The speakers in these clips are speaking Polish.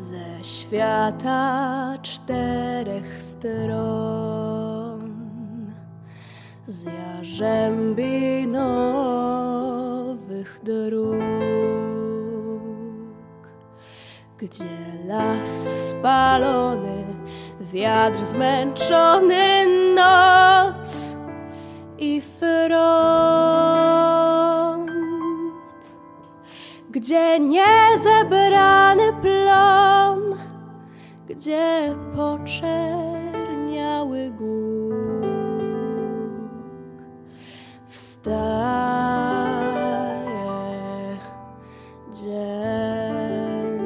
ze świata 4 stron, z jarzębi nowych dróg, gdzie las spalony, wiatr zmęczony, noc i front, gdzie niezebrany plon, gdzie poczerniały głóg. Wstaje dzień.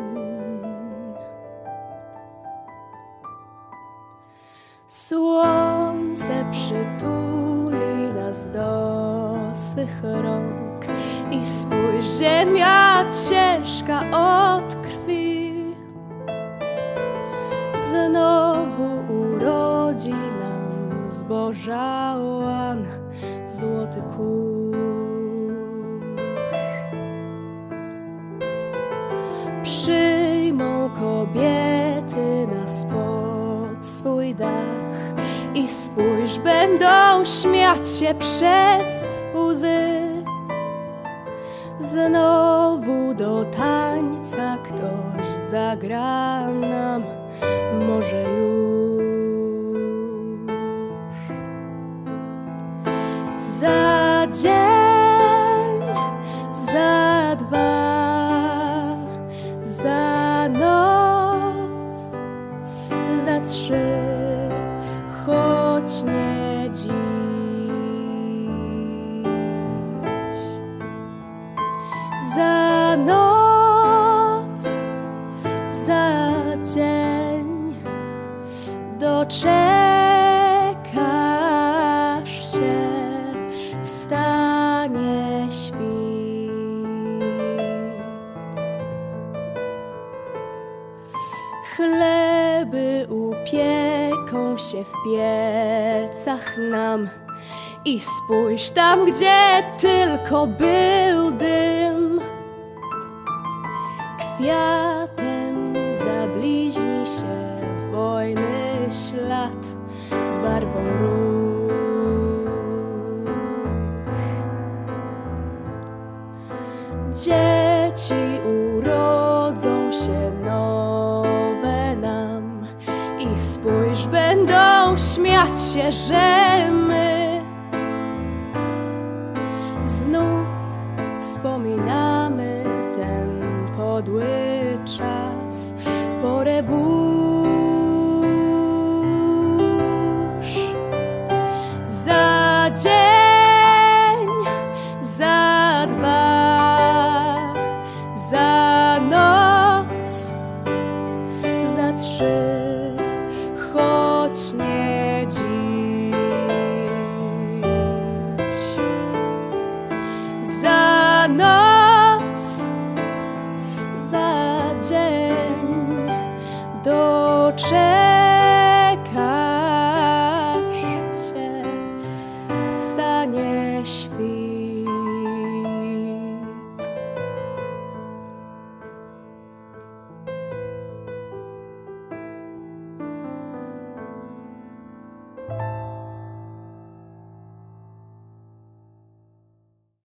Słońce przytuli nas do swych rąk i spójrz, ziemia ciężka od krwi znowu urodzi nam zboża łan, złoty kurz. Przyjmą kobiety nas pod swój dach i spójrz, będą śmiać się przez łzy. Znowu do tańca ktoś zagra nam, może już. Za dzień, za 2, za noc, za 3, choć nie dziś. Za noc, za dzień doczekasz się, wstanie świt. Chleby upieką się w piecach nam i spójrz tam, gdzie tylko był dym. Kwiatem zabliźni się wojny ślad barwą róż. Dzieci urodzą się nowe nam i spójrz, będą śmiać się, że my znów wspominamy ten podły czas, porę burz. Za dzień, za 2, za noc, za 3, choć nie dziś. Za noc,